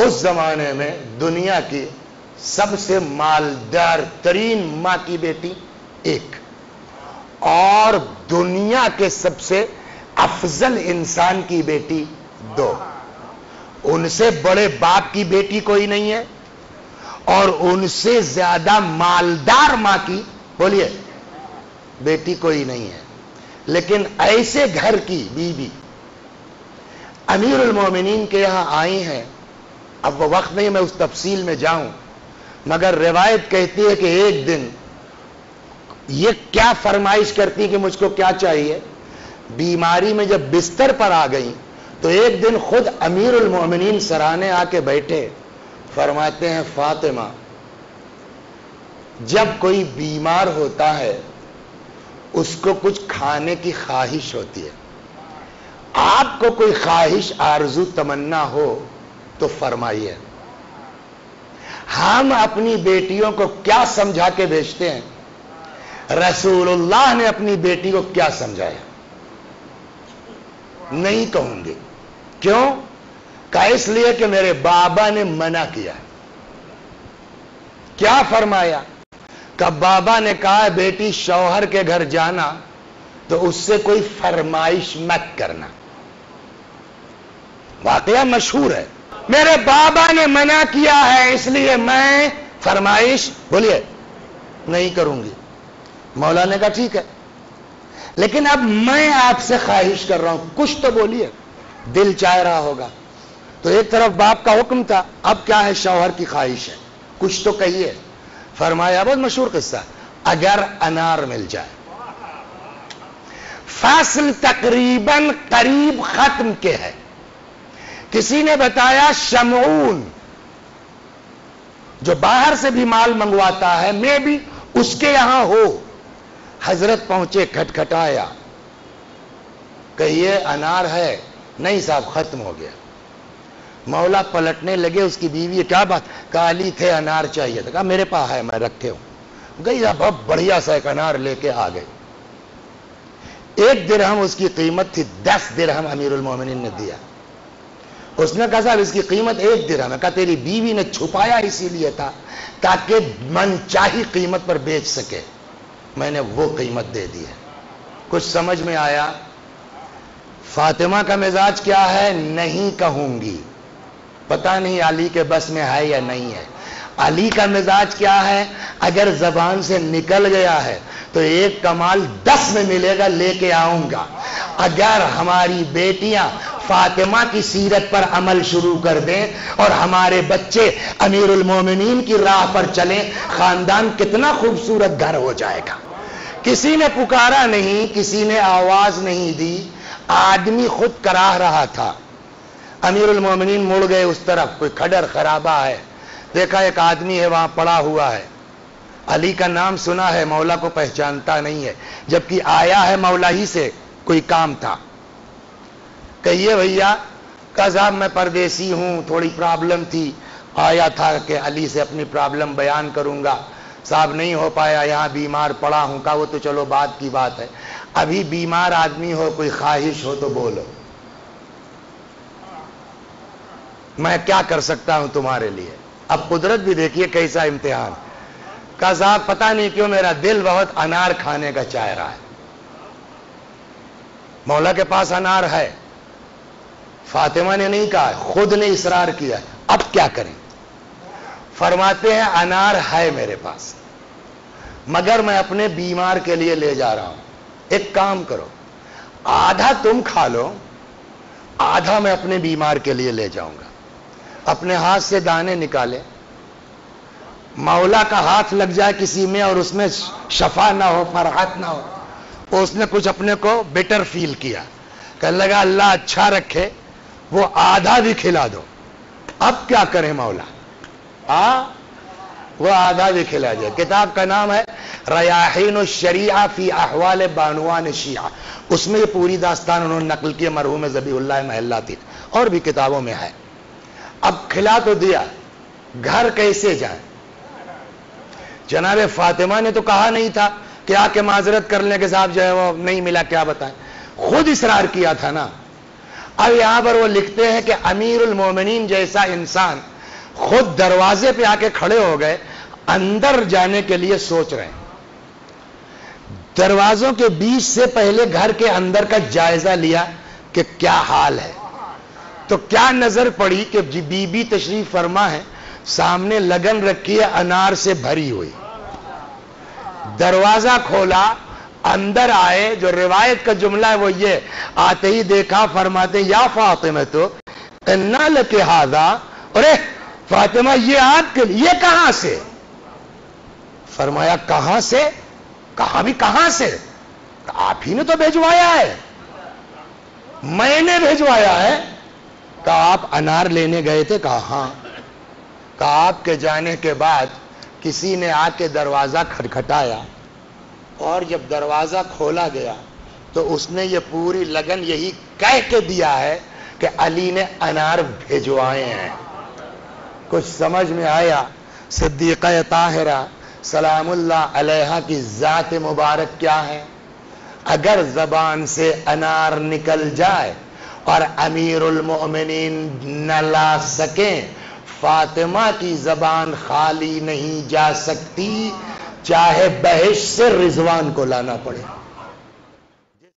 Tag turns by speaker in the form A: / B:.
A: اس زمانے میں دنیا کی سب سے مالدار ترین ماں کی بیٹی ایک، اور دنیا کے سب سے افضل انسان کی بیٹی دو۔ ان سے بڑے باپ کی بیٹی کوئی نہیں ہے، اور ان سے زیادہ مالدار ماں کی بولیے بیٹی کوئی نہیں ہے۔ لیکن ایسے گھر کی بیوی امیر المومنین کے یہاں آئی ہیں۔ اب وہ وقت نہیں میں اس تفصیل میں جاؤں، مگر روایت کہتی ہے کہ ایک دن یہ کیا فرمائش کرتی کہ مجھ کو کیا چاہیے، بیماری میں جب بستر پر آ گئی تو ایک دن خود امیر المومنین سرانے آ کے بیٹھے، فرماتے ہیں فاطمہ جب کوئی بیمار ہوتا ہے اس کو کچھ کھانے کی خواہش ہوتی ہے، آپ کو کوئی خواہش آرزو تمنا ہو تو فرمائیے۔ ہم اپنی بیٹیوں کو کیا سمجھا کے بھیجتے ہیں، رسول اللہ نے اپنی بیٹی کو کیا سمجھایا؟ نہیں کہوں گی۔ کیوں؟ کہ اس لیے کہ میرے بابا نے منع کیا۔ کیا فرمایا؟ کہ بابا نے کہا بیٹی شوہر کے گھر جانا تو اس سے کوئی فرمائش مت کرنا۔ واقعہ مشہور ہے، میرے بابا نے منع کیا ہے اس لیے میں فرمائش بولیے نہیں کروں گی۔ مولا نے کہا ٹھیک ہے، لیکن اب میں آپ سے خواہش کر رہا ہوں، کچھ تو بولیے، دل چاہ رہا ہوگا۔ تو ایک طرف باپ کا حکم تھا، اب کیا ہے شوہر کی خواہش ہے، کچھ تو کہیے۔ فرمایا، بہت مشہور قصہ، اگر انار مل جائے، فصل تقریباً قریب ختم کے ہے، کسی نے بتایا شمعون جو باہر سے بھی مال منگواتا ہے میں بھی اس کے یہاں ہو، حضرت پہنچے، کھٹکھٹایا، کہیے انار ہے؟ نہیں صاحب ختم ہو گیا۔ مولا پلٹنے لگے، اس کی بیوی کیا بات؟ کالی تھے انار چاہیے تھا، کہا میرے پاس ہے میں رکھے ہوں۔ گئی بہت بڑھیا سا ایک انار لے کے آ گئے، 1 درہم اس کی قیمت تھی، 10 درہم امیر المومنین نے دیا۔ اس نے کہا صاحب اس کی قیمت 1 درہم ہے۔ کہا تیری بیوی نے چھپایا اسی لیے تھا تاکہ من چاہی قیمت پر بیچ سکے، میں نے وہ قیمت دے دی ہے۔ کچھ سمجھ میں آیا؟ فاطمہ کا مزاج کیا ہے؟ نہیں کہوں گی، پتہ نہیں علی کے بس میں ہے یا نہیں ہے۔ علی کا مزاج کیا ہے؟ اگر زبان سے نکل گیا ہے تو ایک کمال 10 میں ملے گا، لے کے آؤں گا۔ اگر ہماری بیٹیاں فاطمہ کی سیرت پر عمل شروع کر دیں اور ہمارے بچے امیر المومنین کی راہ پر چلیں، خاندان کتنا خوبصورت گھر ہو جائے گا۔ کسی نے پکارا نہیں، کسی نے آواز نہیں دی، آدمی خود کراہ رہا تھا۔ امیر المومنین مڑ گئے اس طرف، کوئی کھڈر خرابہ ہے، دیکھا ایک آدمی ہے وہاں پڑا ہوا ہے، علی کا نام سنا ہے، مولا کو پہچانتا نہیں ہے، جبکہ آیا ہے مولا ہی سے، کوئی کام تھا۔ کہیے بھیا، کہا صاحب میں پردیسی ہوں، تھوڑی پرابلم تھی، آیا تھا کہ علی سے اپنی پرابلم بیان کروں گا، صاحب نہیں ہو پایا، یہاں بیمار پڑا ہوں۔ کہا وہ تو چلو بات کی بات ہے، ابھی بیمار آدمی ہو، کوئی خواہش ہو تو بولو، میں کیا کر سکتا ہوں تمہارے لیے۔ اب قدرت بھی دیکھیے کیسا امتحان۔ کہا صاحب پتہ نہیں کیوں میرا دل بہت انار کھانے کا چاہ رہا ہے۔ مولا کے پاس انار ہے، فاطمہ نے نہیں کہا، خود نے اصرار کیا، اب کیا کریں؟ فرماتے ہیں انار ہے میرے پاس، مگر میں اپنے بیمار کے لیے لے جا رہا ہوں، ایک کام کرو، آدھا تم کھا لو، آدھا میں اپنے بیمار کے لیے لے جاؤں گا۔ اپنے ہاتھ سے دانے نکالے، مولا کا ہاتھ لگ جائے کسی میں اور اس میں شفا نہ ہو، فرحت نہ ہو، اس نے کچھ اپنے کو بیٹر فیل کیا، کہنے لگا اللہ اچھا رکھے، وہ آدھا بھی کھلا دو۔ اب کیا کریں مولا؟ وہ آدھا بھی کھلا جائے۔ کتاب کا نام ہے ریاحین الشریعہ فی احوال بانوان شیعہ، اس میں یہ پوری داستان انہوں نے نقل کی، مرحوم ذبیح اللہ محلاتی، اور بھی کتابوں میں ہے۔ اب کھلا تو دیا، گھر کیسے جائیں؟ جناب فاطمہ نے تو کہا نہیں تھا کہ آ کے معذرت کرنے کے صاحب جو ہے وہ نہیں ملا، کیا بتائیں، خود اصرار کیا تھا نا۔ اب یہاں پر وہ لکھتے ہیں کہ امیر المومنین جیسا انسان خود دروازے پہ آ کے کھڑے ہو گئے, اندر جانے کے لیے سوچ رہے ہیں. دروازوں کے بیچ سے پہلے گھر کے اندر کا جائزہ لیا کہ کیا حال ہے. تو کیا نظر پڑی کہ بی بی تشریف فرما ہے, سامنے لگن رکھی ہے انار سے بھری ہوئی. دروازہ کھولا, اندر آئے, جو روایت کا جملہ ہے وہ یہ, آتے ہی دیکھا, فرماتے یا فاطمہ تو انا لکے ہذا, ارے فاطمہ یہ آپ کے لیے کہاں سے؟ فرمایا کہاں سے؟ کہا بھی کہاں سے؟ آپ ہی نے تو بھیجوایا ہے. میں نے بھیجوایا ہے. کہا آپ انار لینے گئے تھے؟ کہا ہاں. کہا آپ کے جانے کے بعد کسی نے آ کے دروازہ کھٹکھٹایا, اور جب دروازہ کھولا گیا تو اس نے یہ پوری لگن یہی کہہ کے دیا ہے کہ علی نے انار بھیجوائے ہیں. کچھ سمجھ میں آیا؟ صدیقہ طاہرہ سلام اللہ علیہا کی ذات مبارک کیا ہے. اگر زبان سے انار نکل جائے اور امیر المؤمنین نہ لا سکیں, فاطمہ کی زبان خالی نہیں جا سکتی, چاہے بہشت سے رضوان کو لانا پڑے.